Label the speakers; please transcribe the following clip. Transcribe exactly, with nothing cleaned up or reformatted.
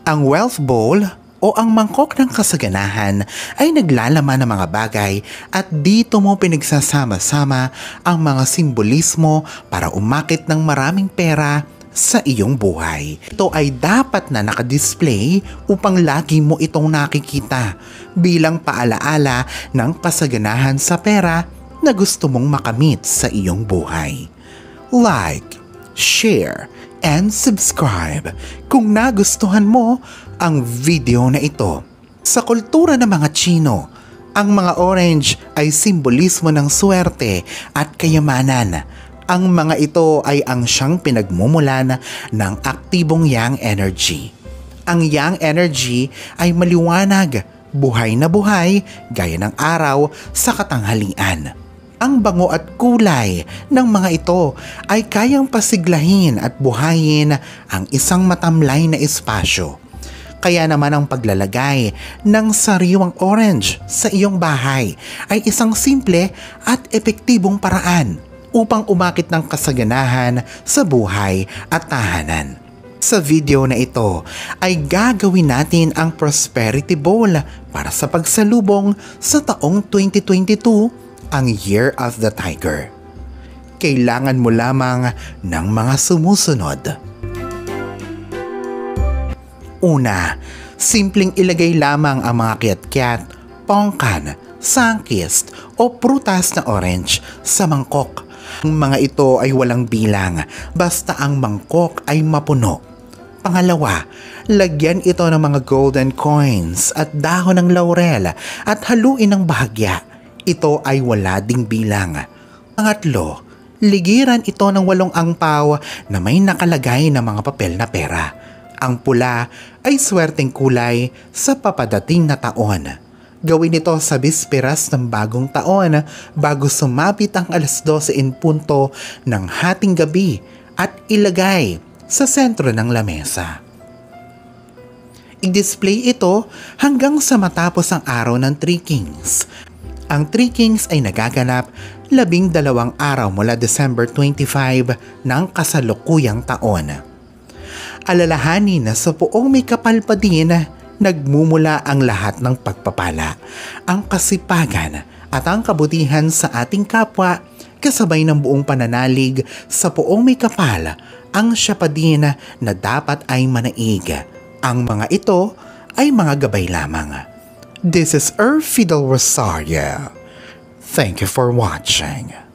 Speaker 1: Ang wealth bowl o ang mangkok ng kasaganahan ay naglalaman ng mga bagay at dito mo pinagsasama-sama ang mga simbolismo para umakit ng maraming pera sa iyong buhay. Ito ay dapat na nakadisplay upang lagi mo itong nakikita bilang paalaala ng kasaganahan sa pera na gusto mong makamit sa iyong buhay. Like, share, and subscribe kung nagustuhan mo ang video na ito. Sa kultura ng mga Chino, ang mga orange ay simbolismo ng swerte at kayamanan. Ang mga ito ay ang siyang pinagmumulan ng aktibong yang energy. Ang yang energy ay maliwanag, buhay na buhay, gaya ng araw sa katanghalian. Ang bango at kulay ng mga ito ay kayang pasiglahin at buhayin ang isang matamlay na espasyo. Kaya naman ang paglalagay ng sariwang orange sa iyong bahay ay isang simple at epektibong paraan upang umakit ng kasaganahan sa buhay at tahanan. Sa video na ito ay gagawin natin ang Prosperity Bowl para sa pagsalubong sa taong twenty twenty-two, ang Year of the Tiger. Kailangan mo lamang ng mga sumusunod. Una, simpleng ilagay lamang ang mga kiat-kiat, pongkan, sunkist o prutas na orange sa mangkok. Ang mga ito ay walang bilang, basta ang mangkok ay mapuno. Pangalawa, lagyan ito ng mga golden coins at dahon ng laurel at haluin ng bahagya. Ito ay wala ding bilang. Pangatlo, ligiran ito ng walong angpaw na may nakalagay na mga papel na pera. Ang pula ay swerteng kulay sa papadating na taon. Gawin ito sa bisperas ng bagong taon bago sumapit ang alas dose in punto ng hating gabi at ilagay sa sentro ng lamesa. I-display ito hanggang sa matapos ang araw ng Three Kings. Ang Three Kings ay nagaganap labing dalawang araw mula December twenty-five ng kasalukuyang taon. Alalahanin na sa poong may kapal pa din nagmumula ang lahat ng pagpapala, ang kasipagan at ang kabutihan sa ating kapwa kasabay ng buong pananalig sa poong may kapal ang siya pa din na dapat ay manaig. Ang mga ito ay mga gabay lamang. This is Earth Fidel Rosario. Thank you for watching.